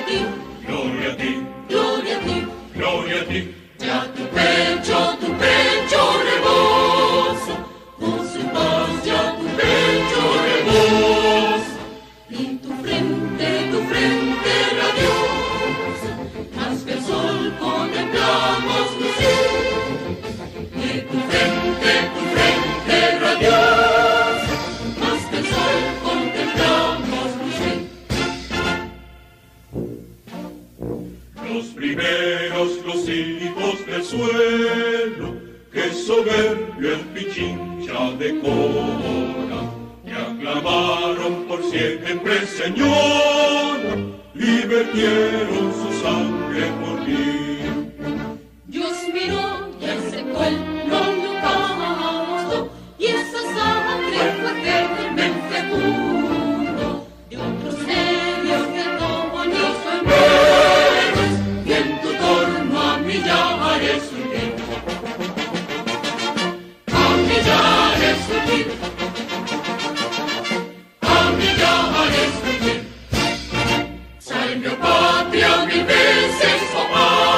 ti, gloria a ti, gloria a ti. gloria a ti. Ya tu pecho rebosa, con su paz ya tu pecho rebosa. Y tu frente radiosa, más que el sol contemplamos lucir. Y tu frente radiosa, más que el sol contemplamos lucir. Los primeros, los hijos del suelo, que soberbio el Pichincha decora, te aclamaron por siempre, Señora, y vertieron su sangre por ti. Dios miró y aceptó el holocausto, y esa sangre fue firmemente puro. De otros medios que como ni sombreros, y en tu torno a millares surgir. A millares surgir. A millares surgir. Salve, oh patria, mil veces, oh patria.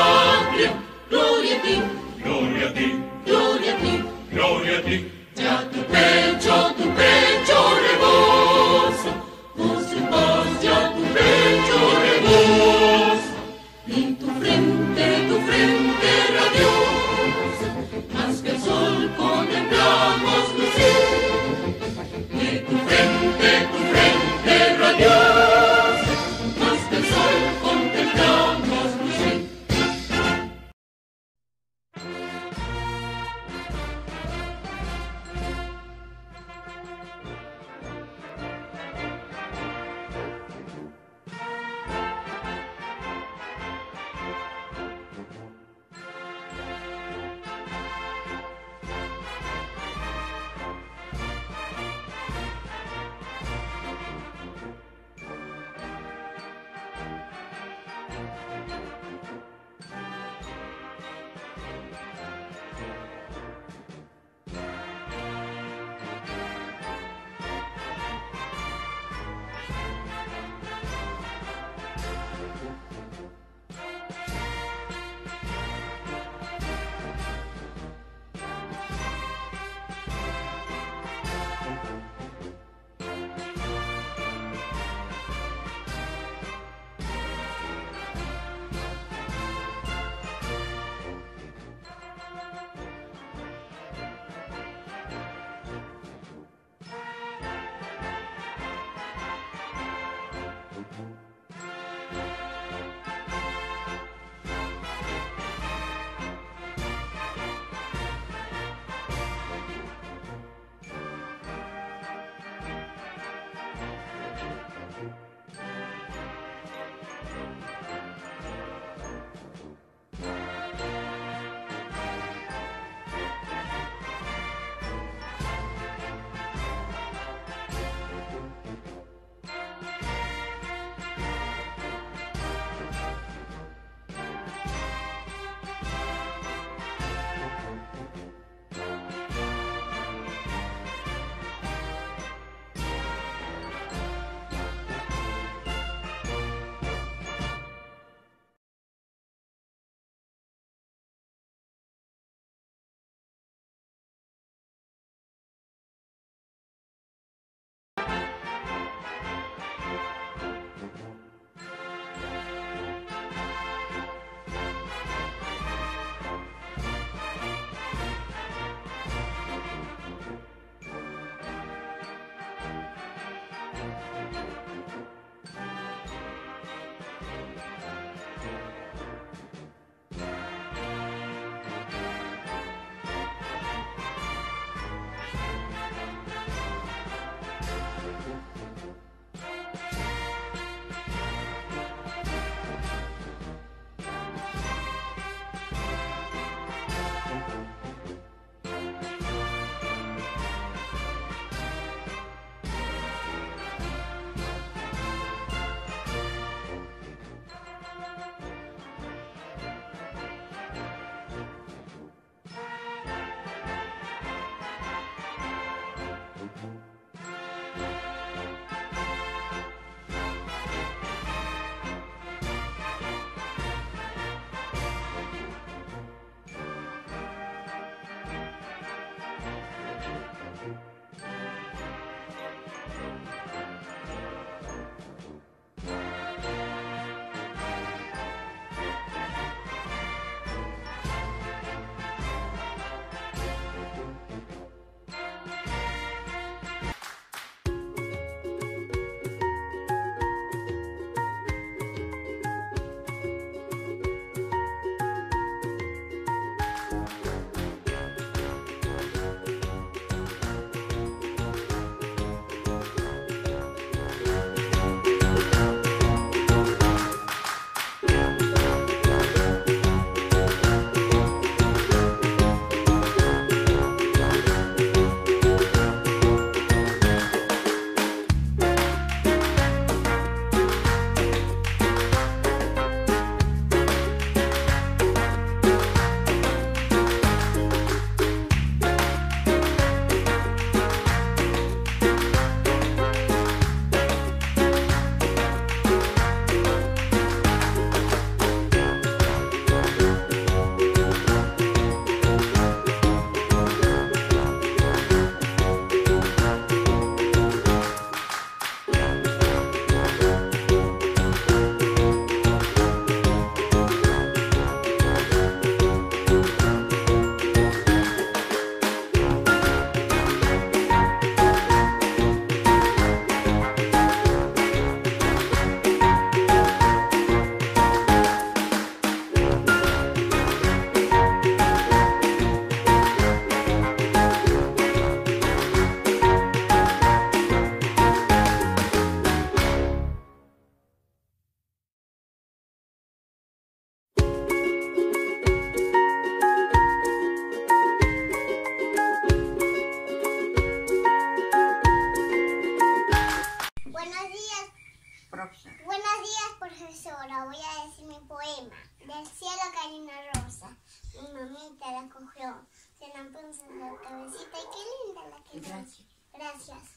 Buenos días, profesora. Voy a decir mi poema. Del cielo cayó una rosa. Mi mamita la cogió. Se la puso en la cabecita y qué linda la quedó. Gracias. Gracias.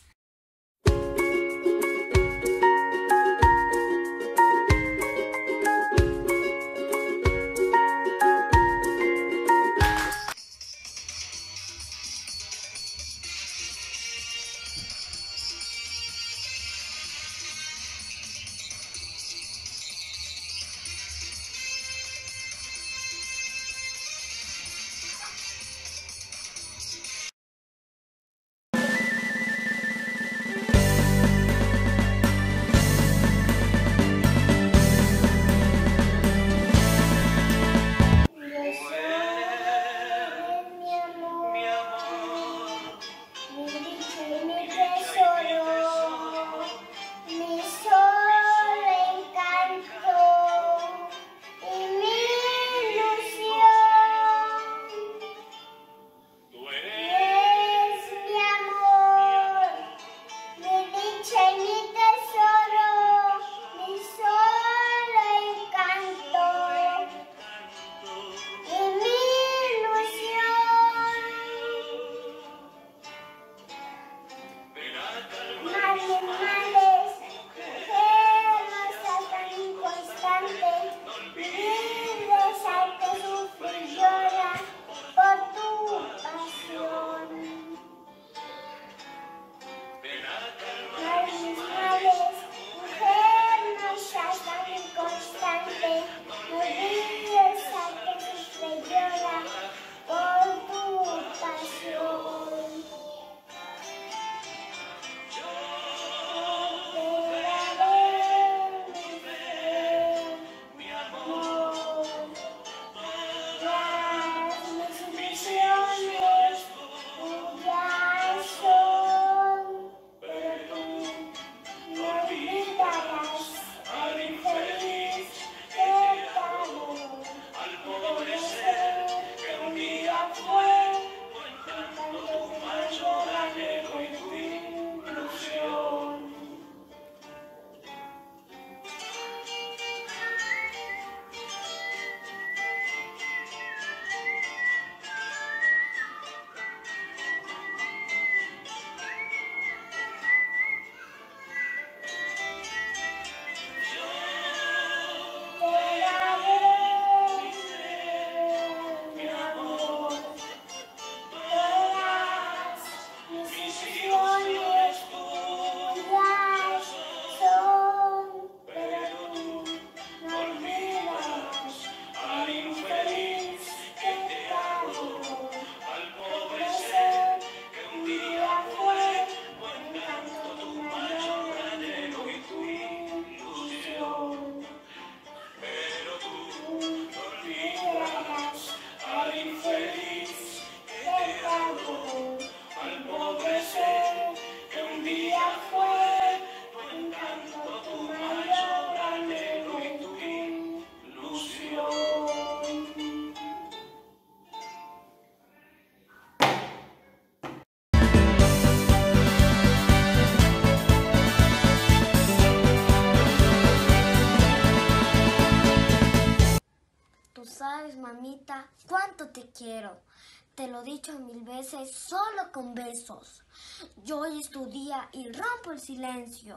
Sabes, mamita, cuánto te quiero. Te lo he dicho 1000 veces, solo con besos. Yo hoy es tu día y rompo el silencio.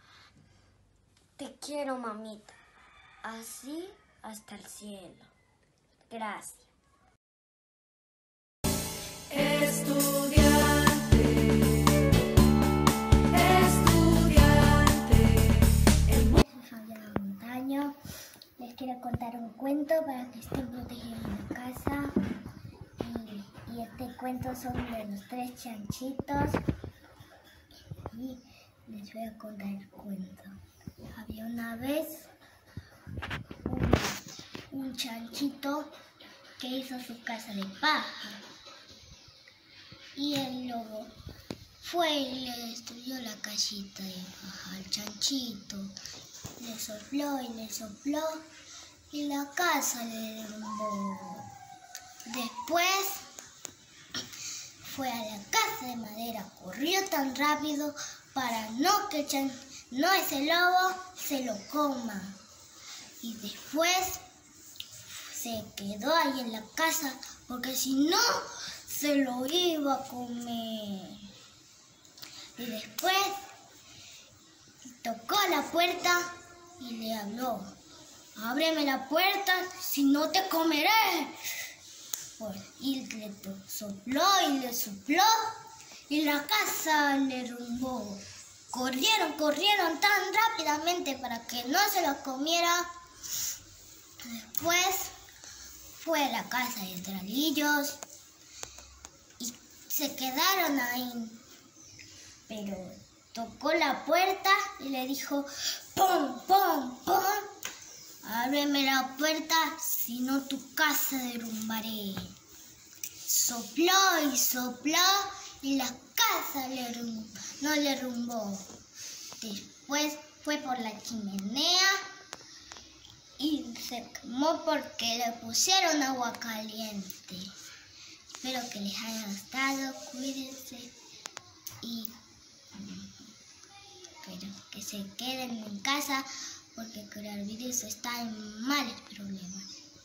Te quiero, mamita, así hasta el cielo. Gracias. Estudiante, Soy Fabiana Montaño. Les quiero contar un cuento para que estén protegidos en la casa. Y este cuento son de los 3 chanchitos. Y les voy a contar el cuento. Había una vez un chanchito que hizo su casa de paja. Y el lobo fue y le destruyó la casita de paja al chanchito. Le sopló y le sopló y la casa le derrumbó. Después fue a la casa de madera, corrió tan rápido para no que el no ese lobo se lo coma. Y después se quedó ahí en la casa porque si no se lo iba a comer. Y después tocó la puerta y le habló: ábreme la puerta, si no te comeré. Y le sopló y le sopló y la casa le derrumbó. Corrieron tan rápidamente para que no se lo comiera. Después fue a la casa de Tralillos y se quedaron ahí. Pero tocó la puerta y le dijo: ¡pum, pum, pum! Ábreme la puerta, si no tu casa derrumbaré. Sopló y sopló y la casa no le derrumbó. Después fue por la chimenea y se quemó porque le pusieron agua caliente. Espero que les haya gustado, cuídense y espero que se queden en casa porque el coronavirus está en males problemas.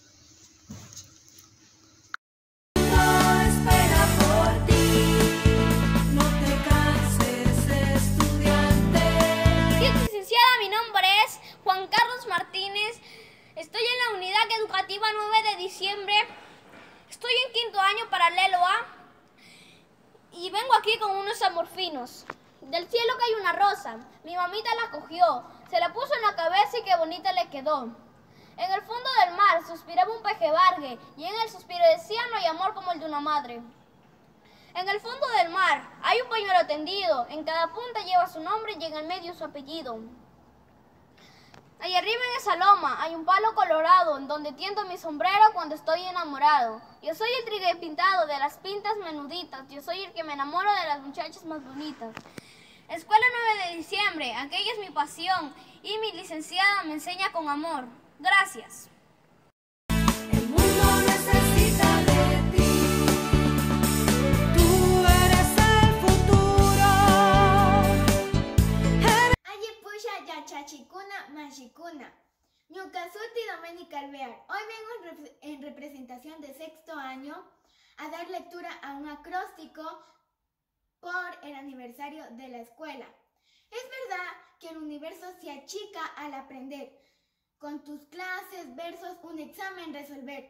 Mi nombre es Juan Carlos Martínez, estoy en la unidad educativa 9 de diciembre, estoy en quinto año paralelo A y vengo aquí con unos amorfinos. Del cielo cae una rosa, mi mamita la cogió, se la puso en la cabeza y qué bonita le quedó. En el fondo del mar suspiraba un pejebargue y en el suspiro decía: no hay amor como el de una madre. En el fondo del mar hay un pañuelo tendido, en cada punta lleva su nombre y en el medio su apellido. Allá arriba en esa loma hay un palo colorado en donde tiendo mi sombrero cuando estoy enamorado. Yo soy el trigue pintado de las pintas menuditas, yo soy el que me enamoro de las muchachas más bonitas. Escuela 9 de diciembre, aquella es mi pasión y mi licenciada me enseña con amor. Gracias. El mundo necesita de ti, tú eres el futuro. Ayipusha yachachikuna mashikuna. Ñucasuti Doménica Alvear. Hoy vengo en representación de sexto año a dar lectura a un acróstico por el aniversario de la escuela. Es verdad que el universo se achica al aprender. Con tus clases, versos, un examen resolver.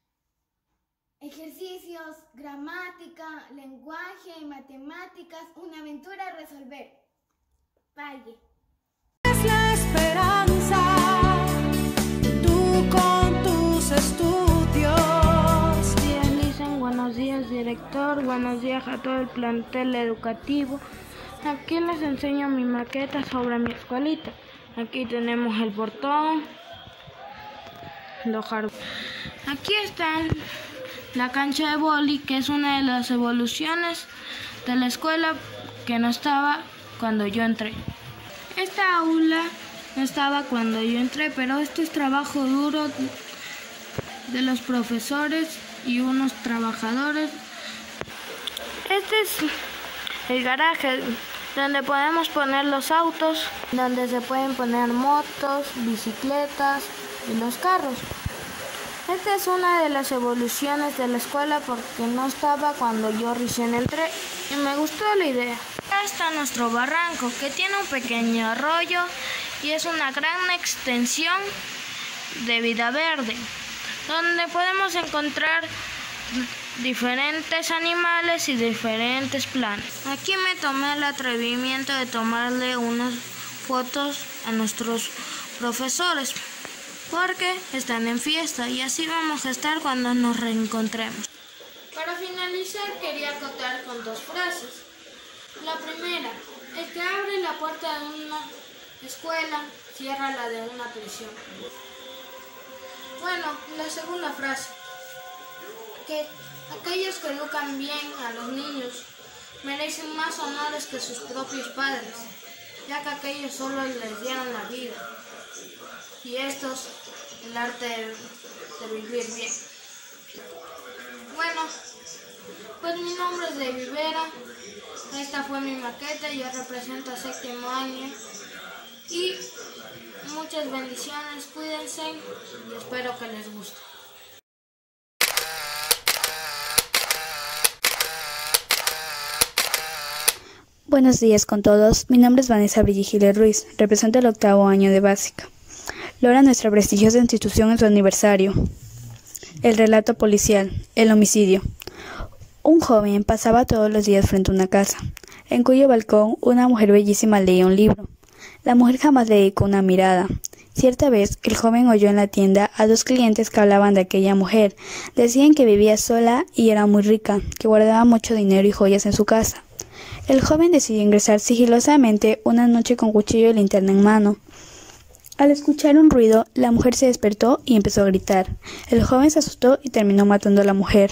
Ejercicios, gramática, lenguaje, matemáticas, una aventura resolver. Valle. Es la esperanza, tú con tus estudios. Buenos días, Lisen, buenos días, director, buenos días a todo el plantel educativo. Aquí les enseño mi maqueta sobre mi escuelita. Aquí tenemos el portón, los jardines. Aquí está la cancha de vóley, que es una de las evoluciones de la escuela que no estaba cuando yo entré. Esta aula no estaba cuando yo entré, pero esto es trabajo duro de los profesores y unos trabajadores. Este es el garaje donde podemos poner los autos, donde se pueden poner motos, bicicletas y los carros. Esta es una de las evoluciones de la escuela porque no estaba cuando yo recién entré y me gustó la idea. Acá está nuestro barranco, que tiene un pequeño arroyo y es una gran extensión de vida verde, donde podemos encontrar diferentes animales y diferentes plantas. Aquí me tomé el atrevimiento de tomarle unas fotos a nuestros profesores porque están en fiesta y así vamos a estar cuando nos reencontremos. Para finalizar quería acotar con dos frases. La primera: el que abre la puerta de una escuela cierra la de una prisión. Bueno, la segunda frase: que aquellos que educan bien a los niños merecen más honores que sus propios padres, ya que aquellos solo les dieron la vida y estos el arte de vivir bien. Bueno, pues mi nombre es de Vivera, esta fue mi maqueta, yo represento a séptimo año y muchas bendiciones, cuídense y espero que les guste. Buenos días con todos, mi nombre es Vanessa Brilligile Ruiz, represento el 8º año de básica. Logra nuestra prestigiosa institución en su aniversario. El relato policial, el homicidio. Un joven pasaba todos los días frente a una casa, en cuyo balcón una mujer bellísima leía un libro. La mujer jamás le dedicó una mirada. Cierta vez, el joven oyó en la tienda a 2 clientes que hablaban de aquella mujer. Decían que vivía sola y era muy rica, que guardaba mucho dinero y joyas en su casa. El joven decidió ingresar sigilosamente una noche con cuchillo y linterna en mano. Al escuchar un ruido, la mujer se despertó y empezó a gritar. El joven se asustó y terminó matando a la mujer.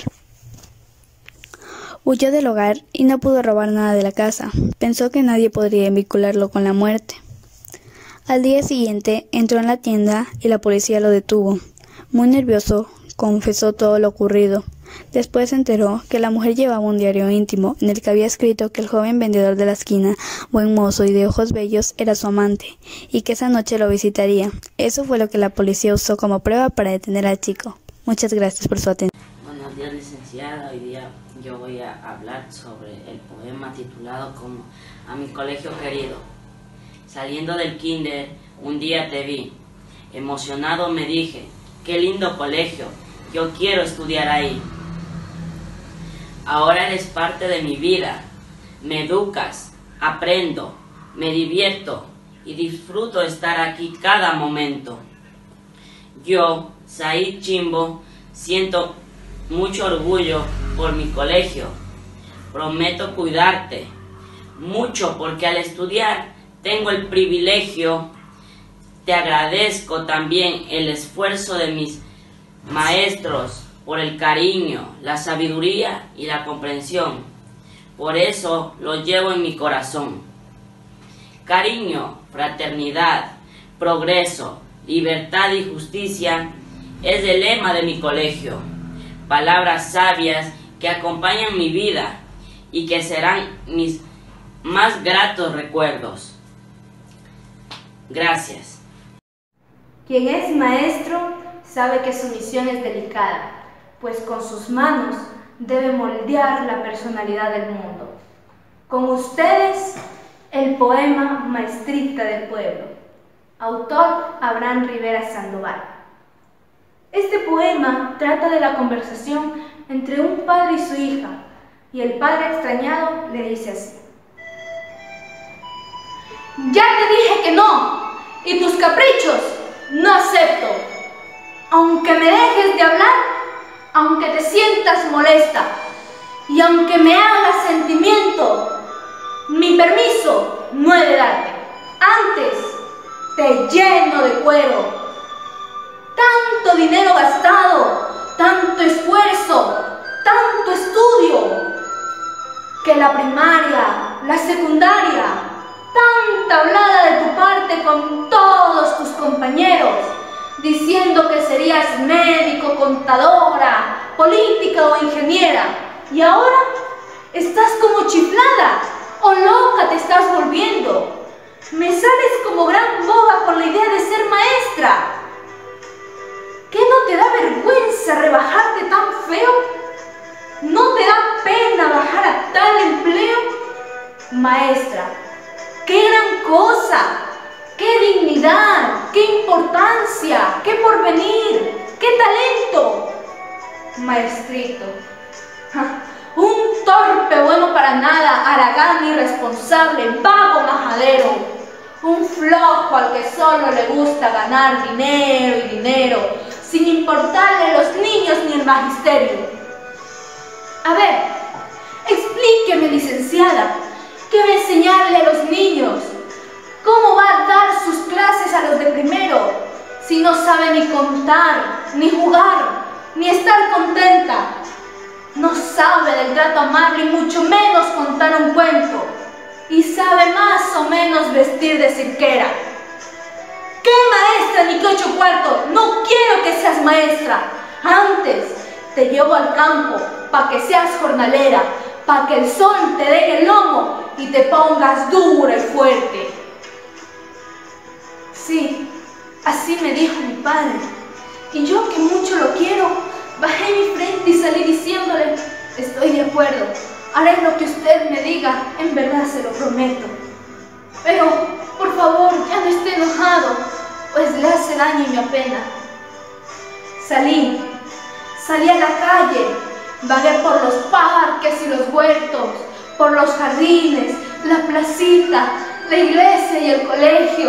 Huyó del hogar y no pudo robar nada de la casa. Pensó que nadie podría vincularlo con la muerte. Al día siguiente, entró en la tienda y la policía lo detuvo. Muy nervioso, confesó todo lo ocurrido. Después se enteró que la mujer llevaba un diario íntimo en el que había escrito que el joven vendedor de la esquina, buen mozo y de ojos bellos, era su amante, y que esa noche lo visitaría. Eso fue lo que la policía usó como prueba para detener al chico. Muchas gracias por su atención. Buenos días, licenciada. Hoy día yo voy a hablar sobre el poema titulado como A mi colegio querido. Saliendo del kinder, un día te vi. Emocionado me dije, qué lindo colegio, yo quiero estudiar ahí. Ahora eres parte de mi vida, me educas, aprendo, me divierto y disfruto estar aquí cada momento. Yo, Said Chimbo, siento mucho orgullo por mi colegio. Prometo cuidarte mucho porque al estudiar tengo el privilegio. Te agradezco también el esfuerzo de mis maestros por el cariño, la sabiduría y la comprensión. Por eso lo llevo en mi corazón. Cariño, fraternidad, progreso, libertad y justicia es el lema de mi colegio. Palabras sabias que acompañan mi vida y que serán mis más gratos recuerdos. Gracias. Quien es maestro sabe que su misión es delicada, pues con sus manos debe moldear la personalidad del mundo. Con ustedes, el poema Maestrita del Pueblo, autor Abraham Rivera Sandoval. Este poema trata de la conversación entre un padre y su hija, y el padre extrañado le dice así: ya te dije que no, y tus caprichos no acepto. Aunque me dejes de hablar, aunque te sientas molesta y aunque me hagas sentimiento, mi permiso no he de darte. Antes te lleno de cuero. Tanto dinero gastado, tanto esfuerzo, tanto estudio, que la primaria, la secundaria, tanta hablada de tu parte con todos tus compañeros, diciendo que serías médico, contadora, política o ingeniera, y ahora estás como chiflada o loca te estás volviendo. Me sales como gran boba con la idea de ser maestra. ¿Qué no te da vergüenza rebajarte tan feo? ¿No te da pena bajar a tal empleo? Maestra, ¡qué gran cosa! ¡Qué dignidad! ¡Qué importancia! ¡Qué porvenir! ¡Qué talento! Maestrito, un torpe bueno para nada, haragán irresponsable, vago majadero, un flojo al que solo le gusta ganar dinero y dinero, sin importarle los niños ni el magisterio. A ver, explíqueme, licenciada, ¿qué va a enseñarle a los niños? ¿Cómo va a dar sus clases a los de primero si no sabe ni contar, ni jugar, ni estar contenta? No sabe del trato amable y mucho menos contar un cuento. Y sabe más o menos vestir de cirquera. ¿Qué maestra ni qué 8 cuartos? No quiero que seas maestra. Antes te llevo al campo para que seas jornalera, para que el sol te dé en el lomo y te pongas dura y fuerte. Sí, así me dijo mi padre. Y yo, que mucho lo quiero, bajé mi frente y salí diciéndole: estoy de acuerdo, haré lo que usted me diga, en verdad se lo prometo. Pero, por favor, ya no esté enojado, pues le hace daño y me apena. Salí a la calle, vagué por los parques y los huertos, por los jardines, la placita, la iglesia y el colegio.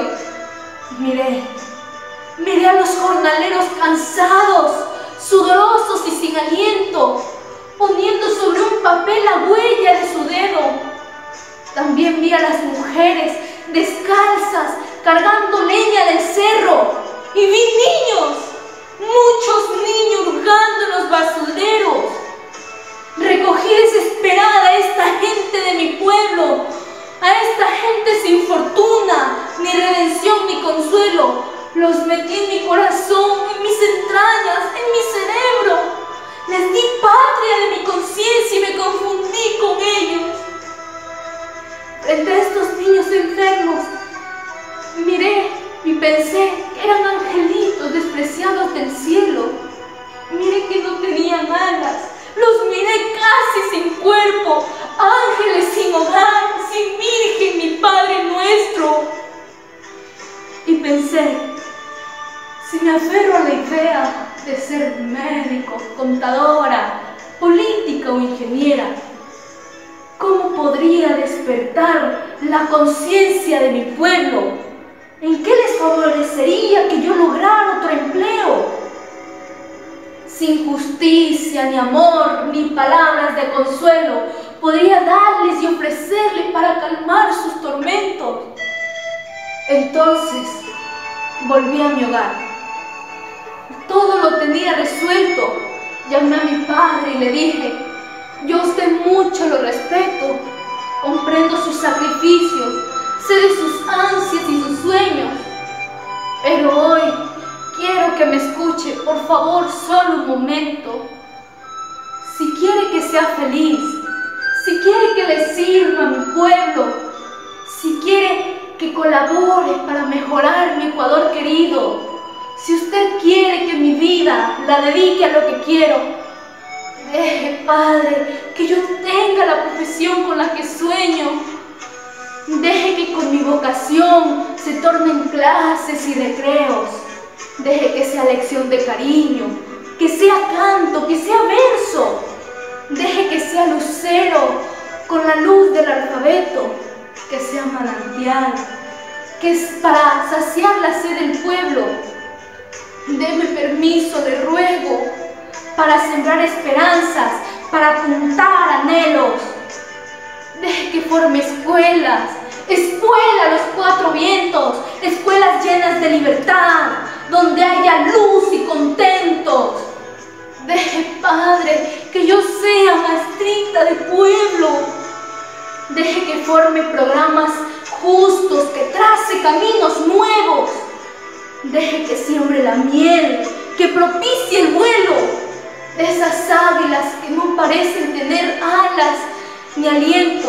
Miré a los jornaleros cansados, sudorosos y sin aliento, poniendo sobre un papel la huella de su dedo. También vi a las mujeres descalzas cargando leña del cerro, y vi niños, muchos niños hurgando en los basureros. Recogí desesperada a esta gente de mi pueblo, a esta gente sin fortuna, ni redención ni consuelo. Los metí en mi corazón, en mis entrañas, en mi cerebro. Les di patria de mi conciencia y me confundí con ellos. Frente a estos niños enfermos, miré y pensé que eran angelitos despreciados del cielo. Miré que no tenían alas, los miré casi sin cuerpo, ángeles sin hogar, sin virgen ni Padre nuestro. Y pensé, si me aferro a la idea de ser médico, contadora, política o ingeniera, ¿cómo podría despertar la conciencia de mi pueblo? ¿En qué les favorecería que yo lograra otro empleo? Sin justicia, ni amor, ni palabras de consuelo podría darles y ofrecerles para calmar sus tormentos. Entonces volví a mi hogar. Todo lo tenía resuelto. Llamé a mi padre y le dije: yo a usted mucho lo respeto, comprendo sus sacrificios, sé de sus ansias y sus sueños, pero hoy quiero que me escuche, por favor, solo un momento. Si quiere que sea feliz, si quiere que le sirva a mi pueblo, si quiere que colabore para mejorar mi Ecuador querido, si usted quiere que mi vida la dedique a lo que quiero, deje, Padre, que yo tenga la profesión con la que sueño. Deje que con mi vocación se tornen clases y recreos. Deje que sea lección de cariño, que sea canto, que sea verso. Deje que sea lucero con la luz del alfabeto, que sea manantial, que es para saciar la sed del pueblo. Deme permiso, le ruego, para sembrar esperanzas, para apuntar anhelos. Deje que forme escuelas, escuelas a los cuatro vientos, escuelas llenas de libertad, donde haya luz y contentos. Deje, Padre, que yo sea maestrita de pueblo. Deje que forme programas justos, que trace caminos nuevos. Deje que siembre la miel, que propicie el vuelo de esas águilas que no parecen tener alas ni aliento.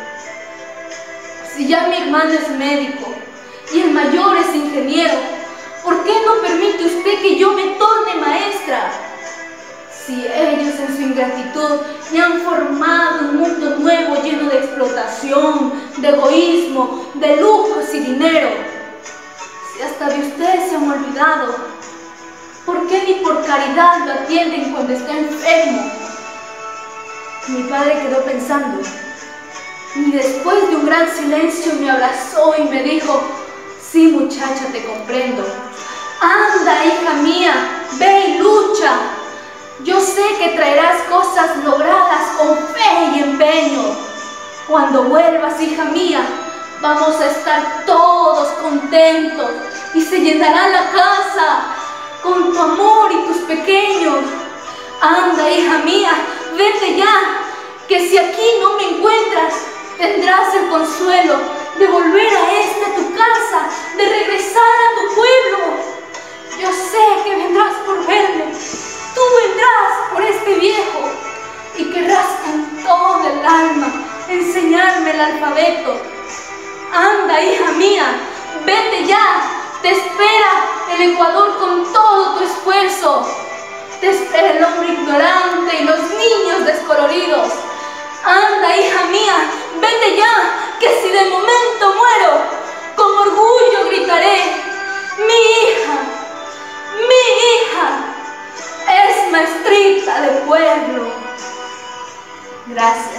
Si ya mi hermano es médico y el mayor es ingeniero, ¿por qué no permite usted que yo me torne maestra? Si ellos en su ingratitud me han formado un mundo nuevo lleno de explotación, de egoísmo, de lujos y dinero, si hasta de ustedes se han olvidado, ¿por qué ni por caridad lo atienden cuando está enfermo? Mi padre quedó pensando, y después de un gran silencio me abrazó y me dijo: sí, muchacha, te comprendo. Anda, hija mía, ve y lucha. Yo sé que traerás cosas logradas con fe y empeño. Cuando vuelvas, hija mía, vamos a estar todos contentos y se llenará la casa con tu amor y tus pequeños. Anda, hija mía, vete ya, que si aquí no me encuentras, tendrás el consuelo de volver a esta tu casa, de regresar a tu pueblo. Yo sé que vendrás por verme, tú vendrás por este viejo y querrás con todo el alma enseñarme el alfabeto. Anda, hija mía, vete ya, Te espera el Ecuador con todo tu esfuerzo. Te espera el hombre ignorante y los niños descoloridos. Anda, hija mía, vete ya, que si de momento muero, con orgullo gritaré: mi hija es maestrita de pueblo. Gracias.